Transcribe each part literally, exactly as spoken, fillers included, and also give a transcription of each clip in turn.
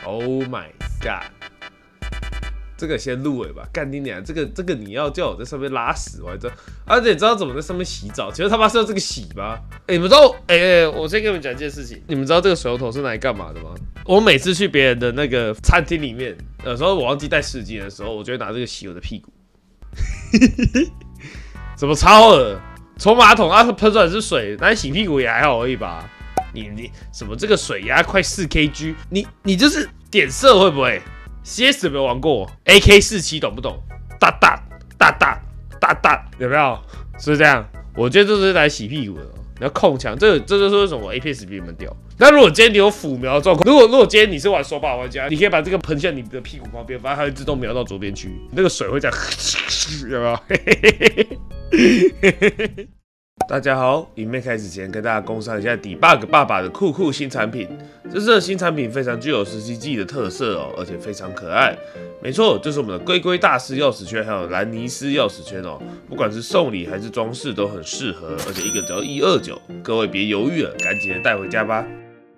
Oh my god！ 这个先入尾吧，干你娘！这个这个你要叫我在上面拉屎，我还知道，而且你知道怎么在上面洗澡？其实他妈是要这个洗吗？哎、欸，你们知道？哎、欸，我先跟你们讲一件事情，你们知道这个水龙头是拿来干嘛的吗？我每次去别人的那个餐厅里面，有时候我忘记带湿巾的时候，我就会拿这个洗我的屁股。怎么超恶？冲马桶啊，喷出来是水，拿来洗屁股也还好而已吧？你你什么这个水压快四 K G， 你你就是点色会不会？ C S 有没有玩过 ？A K 四七懂不懂？哒哒哒哒哒哒，有没有？是不是这样？我觉得这是来洗屁股的。你要控强，这这就是为什么我 A P S 比你们屌。那如果今天你有辅瞄的状况，如果如果今天你是玩手把玩家，你可以把这个喷向你的屁股旁边，反正它会自动瞄到左边去，那个水会这样，有没有？大家好，影片开始前跟大家工商一下 Debug 爸爸的酷酷新产品。这次的新产品非常具有实际记忆的特色哦，而且非常可爱。没错，就是我们的龟龟大师钥匙圈，还有兰尼斯钥匙圈哦。不管是送礼还是装饰都很适合，而且一个只要一二九，各位别犹豫了，赶紧的带回家吧。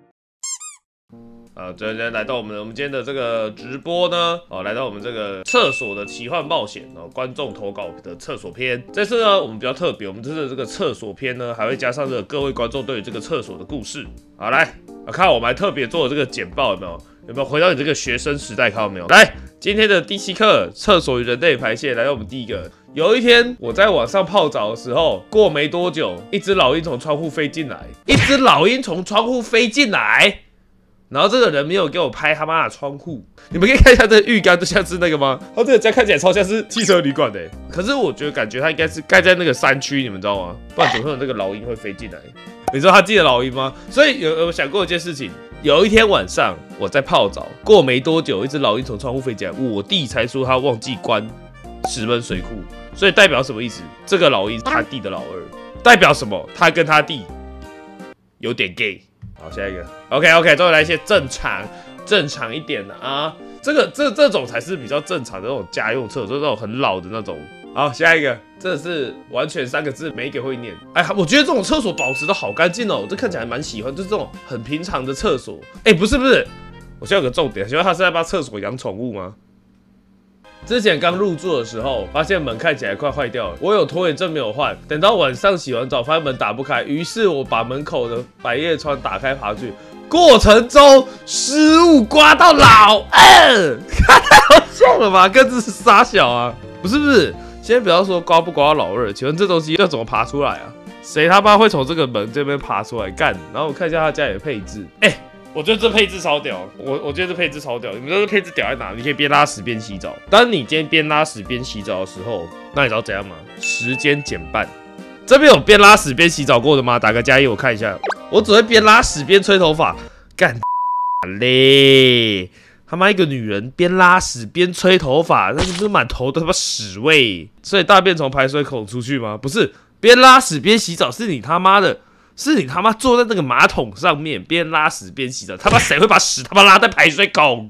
啊，今天来到我们我们今天的这个直播呢，哦，来到我们这个厕所的奇幻冒险哦，观众投稿的厕所篇。这次呢，我们比较特别，我们这次的这个厕所篇呢，还会加上这个各位观众对于这个厕所的故事。好，来，啊，看我们还特别做这个简报，有没有？有没有回到你这个学生时代？看到没有？来，今天的第七课，厕所与人类排泄，来到我们第一个。有一天，我在晚上泡澡的时候，过没多久，一只老鹰从窗户飞进来，一只老鹰从窗户飞进来。然后这个人没有给我拍他妈的窗户，你们可以看一下这个浴缸，就像是那个吗？他这个家看起来超像是汽车旅馆的，可是我觉得感觉他应该是盖在那个山区，你们知道吗？不然怎么会有那个老鹰会飞进来？你知道他记得老鹰吗？所以有有想过一件事情，有一天晚上我在泡澡，过没多久，一只老鹰从窗户飞进来，我弟才说他忘记关石门水库，所以代表什么意思？这个老鹰是他弟的老二，代表什么？他跟他弟有点 gay。好，下一个 ，OK OK， 终于来一些正常、正常一点的啊，这个这这种才是比较正常的那种家用厕所，那种很老的那种。好，下一个，这是完全三个字，没一个会念。哎，我觉得这种厕所保持的好干净哦，我这看起来蛮喜欢，就是这种很平常的厕所。哎，不是不是，我现在有个重点，请问他是在帮厕所养宠物吗？之前刚入住的时候，发现门看起来快坏掉了，我有拖延症没有换，等到晚上洗完澡，发现门打不开，于是我把门口的百叶窗打开爬去，过程中失误刮到老二，太好笑了吧？跟这是傻小啊？不是不是，先不要说刮不刮到老二，请问这东西要怎么爬出来啊？谁他妈会从这个门这边爬出来干？然后我看一下他家里的配置，哎、欸。我觉得这配置超屌，我我觉得这配置超屌。你们知道这配置屌在哪？你可以边拉屎边洗澡。当你今天边拉屎边洗澡的时候，那你知道怎样吗？时间减半。这边有边拉屎边洗澡过的吗？打个加一，我看一下。我只会边拉屎边吹头发，干嘞！他妈一个女人边拉屎边吹头发，那不是满头的他妈屎味？所以大便从排水孔出去吗？不是，边拉屎边洗澡是你他妈的。是你他妈坐在那个马桶上面边拉屎边洗澡，他妈谁会把屎他妈拉在排水孔？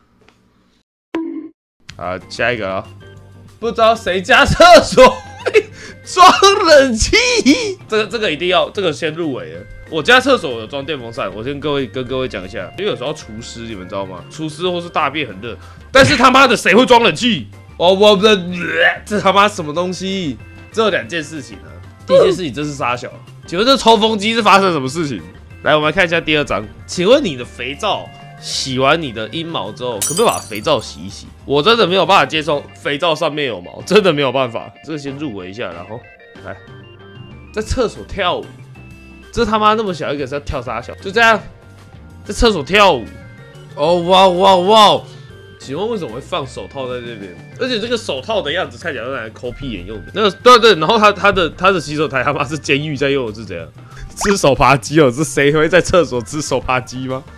好，下一个啊、哦，不知道谁家厕所会装冷气，这个这个一定要，这个先入围了。我家厕所有装电风扇，我先各位跟各位讲一下，因为有时候除湿你们知道吗？除湿或是大便很热，但是他妈的谁会装冷气？哦，我的，这他妈什么东西？只有两件事情啊。第一件事情真是傻小。请问这抽风机是发生什么事情？来，我们来看一下第二章。请问你的肥皂洗完你的阴毛之后，可不可以把肥皂洗一洗？我真的没有办法接受肥皂上面有毛，真的没有办法。这个先入围一下，然后来在厕所跳舞，这他妈那么小一个是要跳啥小？就这样，在厕所跳舞。哦哇哇哇！请问为什么会放手套在这边？而且这个手套的样子看起来是拿来抠屁眼用的。那个对对，然后他他的他的洗手台他妈是监狱在用的，是怎样？吃手扒鸡哦？是谁会在厕所吃手扒鸡吗？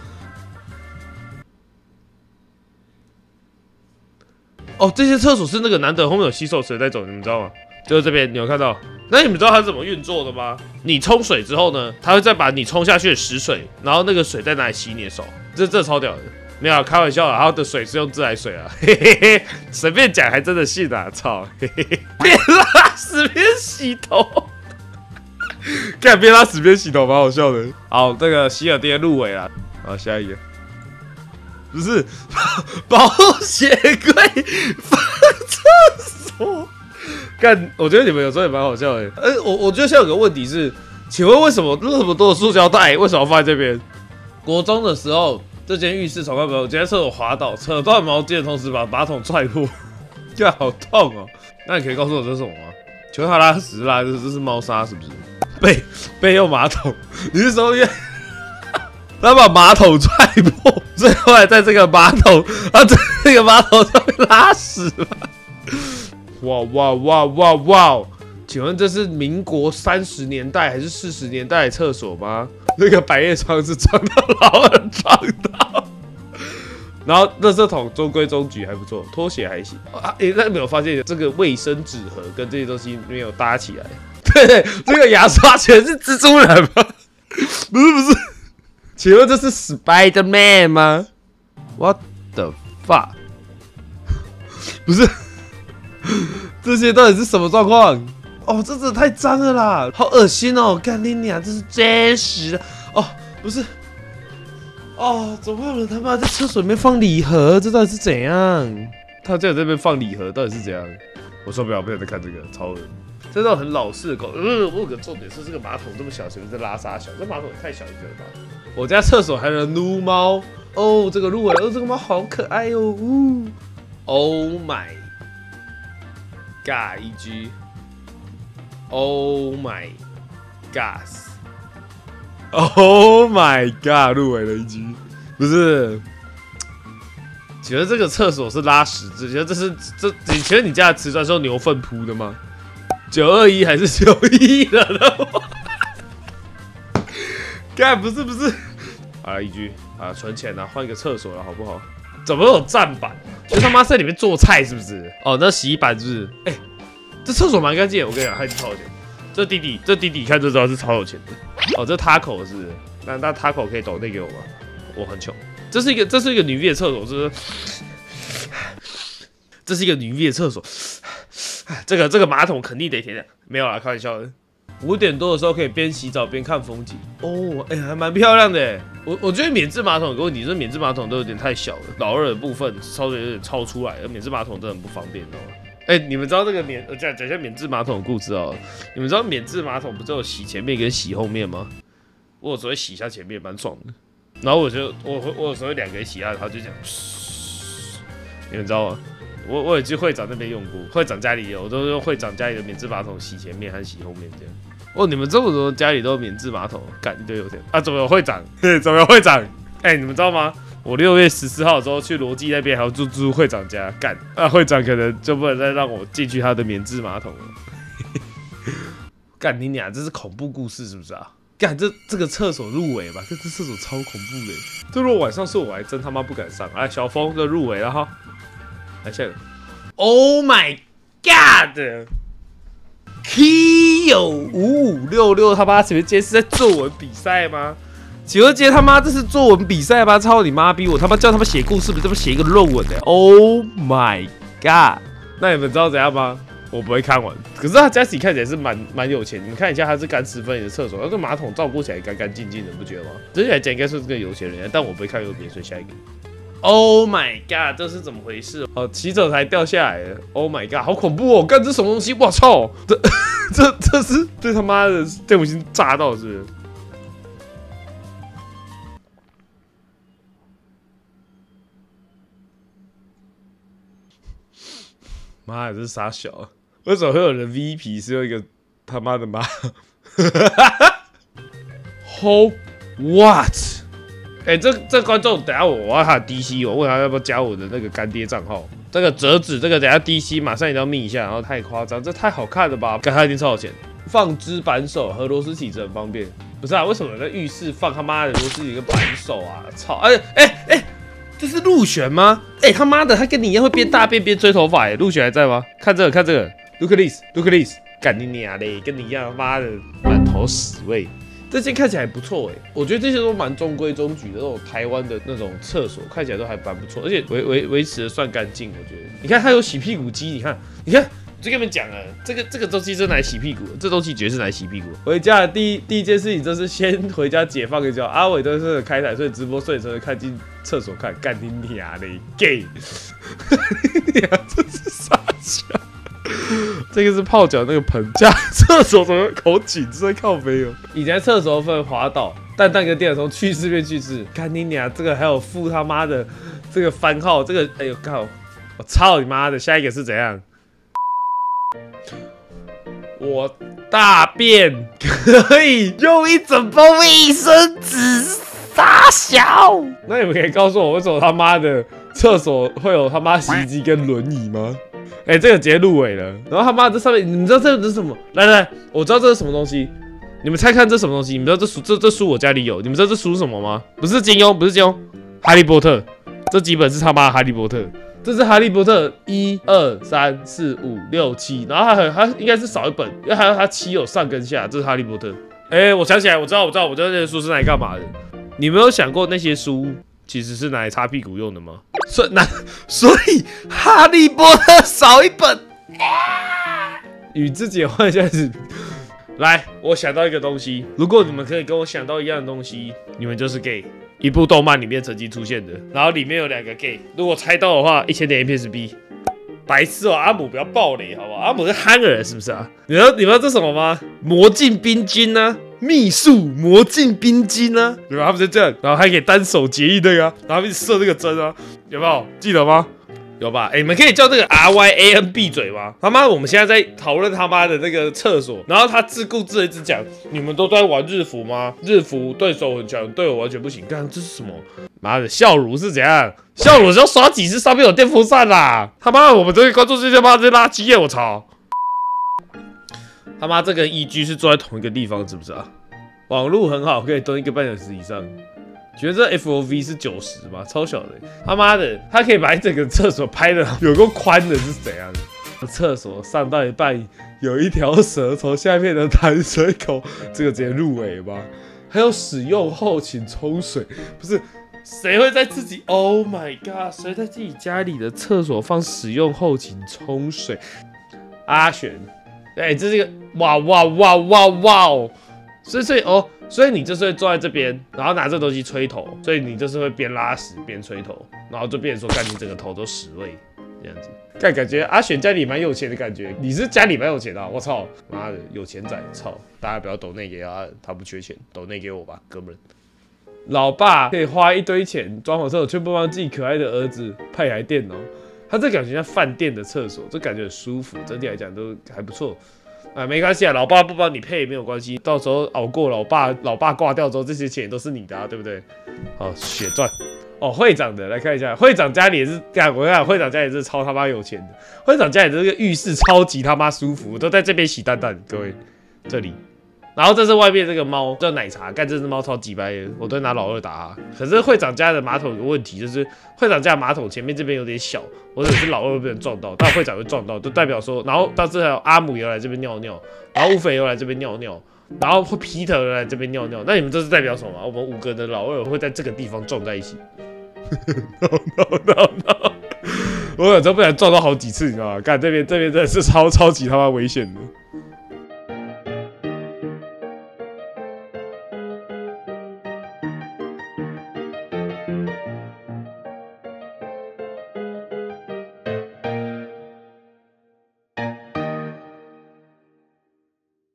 哦，这些厕所是那个难得后面有洗手池在走，你们知道吗？就是这边，你有看到？那你们知道它是怎么运作的吗？你冲水之后呢，它会再把你冲下去的湿水，然后那个水再拿来洗你的手，这这超屌的。没有、啊、开玩笑啦，他的水是用自来水啊，嘿嘿嘿，随便讲还真的信啊，操，嘿嘿嘿，边拉屎边洗头，干边拉屎边洗头，蛮好笑的。好，这个希尔爹入围了，好，下一个， 不是保险柜放厕所。干，我觉得你们有时候也蛮好笑的。呃，我我觉得现在有个问题是，请问为什么那么多的塑胶袋为什么要放在这边？国中的时候，这间浴室从来没有，我今天厕所滑倒，扯断毛巾的同时把马桶踹破，这好痛哦。那你可以告诉我这是什么吗？请问他拉屎拉这这是猫砂是不是？备备用马桶，你是说因为他把马桶踹破，最后还在这个马桶啊这个马桶上面拉屎吗？哇哇哇哇哇！请问这是民国三十年代还是四十年代的厕所吗？那个百叶窗是撞到老二撞到，然后垃圾桶中规中矩还不错，拖鞋还行啊。诶、欸，那没有发现这个卫生纸盒跟这些东西没有搭起来？对对，这个牙刷全是蜘蛛人吗？不是不是，请问这是 Spider-Man 吗 ？What the fuck？ 不是。这些到底是什么状况？哦，这真的太脏了啦，好恶心哦！干你娘，这是真实的哦，不是哦，怎么会有人他妈在厕所里面放礼盒？这到底是怎样？他竟然在这边放礼盒，到底是怎样？我受不了，不想再看这个，超恶。这种很老式的狗。呃，我有个重点是，这个马桶这么小，前面是拉沙小，这马桶也太小一个了吧？我家厕所还能撸猫哦，这个鹿尾，哦，这个猫好可爱哦，呜 ，Oh my。God 一 G，Oh my God，Oh my God， 入围了一 G， 不是？请问这个厕所是拉屎？请问这是这？你请问你家的瓷砖是用牛粪铺的吗？九二一还是九一的呢？干不是不是？好了，一 G 啊，存钱了，换一个厕所了，好不好？怎么有站板？就他妈在里面做菜是不是？哦，那洗衣板是不是？哎、欸，这厕所蛮干净的，我跟你讲，他已经超有钱。这弟弟，这弟弟看就知道是超有钱的。哦，这 Taco 是不是？那那 Taco 可以抖内给我吗？我很穷。这是一个，这是一个女浴的厕所，是不是？这是一个女浴的厕所。这个这个马桶肯定得填的，没有啦，开玩笑的。五点多的时候可以边洗澡边看风景哦，哎、欸，还蛮漂亮的。我我觉得免治马桶有个问题，就是免治马桶都有点太小了，老二的部分稍微有点超出来，而免治马桶真的很不方便，你知道吗？哎、欸，你们知道这个免讲讲一下免治马桶的故事哦。你们知道免治马桶不是有洗前面跟洗后面吗？我有时候会洗一下前面，蛮爽的。然后我就我我有时候会两个人洗下，然后就这样，你们知道吗？我我有去会长那边用过，会长家里有，我都用会长家里的免治马桶洗前面和洗后面这样。哦，你们这么多家里都有免治马桶，干一堆有钱啊？怎么有会长？嘿，怎么有会长？哎、欸，你们知道吗？我六月十四号的时候去罗技那边，还要住住会长家，干啊！会长可能就不能再让我进去他的免治马桶了。干你俩，这是恐怖故事是不是啊？干这这个厕所入围吧，这这厕所超恐怖的。这如果晚上是我，还真他妈不敢上。哎，小峰就入围了哈。来下一个 ，Oh my God！Kyo 五五六六，他妈，请问今天是在作文比赛吗？请问今天他妈这是作文比赛吗？操你妈逼！我他妈叫他们写故事，不是他妈写一个论文的、欸。Oh my God！ 那你们知道怎样吗？我不会看完，可是他家自己看起来是蛮蛮有钱。你看一下，他是干湿分离的厕所，那个马桶照顾起来干干净净的，不觉得吗？整体来讲应该是个有钱人，但我不会看有别所以下一个。Oh my God， 这是怎么回事？哦，洗手台掉下来了。Oh my God， 好恐怖哦！干这什么东西？我操！这这这是这他妈的电母星炸到是不是？妈呀，这是傻小、啊！为什么会有人 V 皮是用一个他妈的妈 ？Hope what？ 哎、欸，这这观众，等一下我我要他的 D C， 我问他要不要加我的那个干爹账号。这个折纸，这个等一下 D C 马上一定要密一下，然后太夸张，这太好看了吧？干他一定超有钱。放支扳手和螺丝起子很方便，不是啊？为什么在浴室放他妈的螺丝起跟扳手啊？操！哎哎哎！这是陆璇吗？哎、欸、他妈的，他跟你一样会边大便边追头发哎！陆璇还在吗？看这个，看这个 ，Look at this，Look at this， 干你娘嘞！跟你一样，妈的满头屎味。这件看起来还不错哎，我觉得这些都蛮中规中矩的那种台湾的那种厕所，看起来都还蛮不错，而且维维维持的算干净。我觉得，你看它有洗屁股机，你看，你看就跟你们讲了，这个这个东西是拿来洗屁股的，这东西绝对是拿来洗屁股的。回家的第一第一件事情就是先回家解放一觉。阿伟都是开台，所以直播睡的时候看进厕所看，干你娘嘞 ，gay！ 你娘这是傻笑。这个是泡脚那个盆，家厕所怎么口紧，是在靠背哦。以前厕所会滑倒，蛋蛋跟电从去世变去世，干你娘！这个还有附他妈的这个番号，这个哎呦靠！我操你妈的！下一个是怎样？我大便可以用一整包卫生纸撒小。那你们可以告诉我，为什么他妈的厕所会有他妈洗衣机跟轮椅吗？哎、欸，这个直接入围了。然后他妈这上面，你们知道这是什么？来来，我知道这是什么东西。你们猜看这是什么东西？你们知道这书这这书我家里有。你们知道这书是什么吗？不是金庸，不是金庸，哈利波特。这几本是他妈的哈利波特。这是哈利波特一二三四五六七，然后它还它应该是少一本，因为还有它七有上跟下。这是哈利波特。哎、欸，我想起来，我知道，我知道，我知道那些书是拿来干嘛的。你没有想过那些书其实是拿来擦屁股用的吗？所以那所以哈利波特少一本，与自己的幻想是。来，我想到一个东西，如果你们可以跟我想到一样的东西，你们就是 gay。一部动漫里面曾经出现的，然后里面有两个 gay， 如果猜到的话，一千点 A P S B。白痴哦、喔，阿姆不要爆雷好不好？阿姆是憨儿是不是啊？你知道你知道这什么吗？魔镜冰晶啊，秘术魔镜冰晶啊，对吧？他们就这样，然后还可以单手结印那个、啊，然后一直射那个针啊，有没有记得吗？有吧？哎、欸，你们可以叫这个 R Y A N 闭嘴吗？他妈，我们现在在讨论他妈的那个厕所，然后他自顾自的一直讲，你们都在玩日服吗？日服对手很强，对我完全不行。干，这是什么？妈的，笑乳是怎样？笑乳是要刷几次上面有电风扇啦！他妈，我们这些观众这些妈这些垃圾耶！我操！他妈，这个 E G 是坐在同一个地方，是不是啊？网路很好，可以蹲一个半小时以上。觉得这 F O V 是九十吗？超小的、欸，他妈的，他可以把整个厕所拍的有够宽的，是怎样的？厕所上到一半有一条蛇从下面的弹水口，这个直接入围吧？还有使用后请冲水，不是？谁会在自己 ？Oh my god！ 谁在自己家里的厕所放使用后请冲水？阿璇，哎、欸，这是一个哇哇哇哇哇哦！所以所以哦。所以你就是会坐在这边，然后拿这东西吹头，所以你就是会边拉屎边吹头，然后就变成说，干你整个头都屎味这样子。干感觉阿璇家里蛮有钱的感觉，你是家里蛮有钱的、啊，我操，妈的有钱仔，操！大家不要抖内给他，他不缺钱，抖内给我吧，哥们。老爸可以花一堆钱装好厕所，却不帮自己可爱的儿子配台电脑，他这感觉像饭店的厕所，这感觉很舒服，整体来讲都还不错。啊，没关系啊，老爸不帮你配也没有关系，到时候熬过老爸，老爸挂掉之后，这些钱都是你的啊，对不对？好，血赚哦，会长的来看一下，会长家里也是，干我看会长家里是超他妈有钱的，会长家里这个浴室超级他妈舒服，我都在这边洗蛋蛋，各位这里。然后这是外面这个猫叫奶茶，干这只猫超级白的，我都拿老二打它。可是会长家的马桶有个问题，就是会长家的马桶前面这边有点小，或者是老二被人撞到，但会长会撞到，就代表说，然后到这还有阿姆也要来这边尿尿，然后乌肥又来这边尿尿，然后会皮特又来这边尿尿，那你们这是代表什么？我们五个的老二会在这个地方撞在一起。no no no no！ 我有时候不想撞到好几次，你知道吗？干这边这边真的是超超级他妈危险的。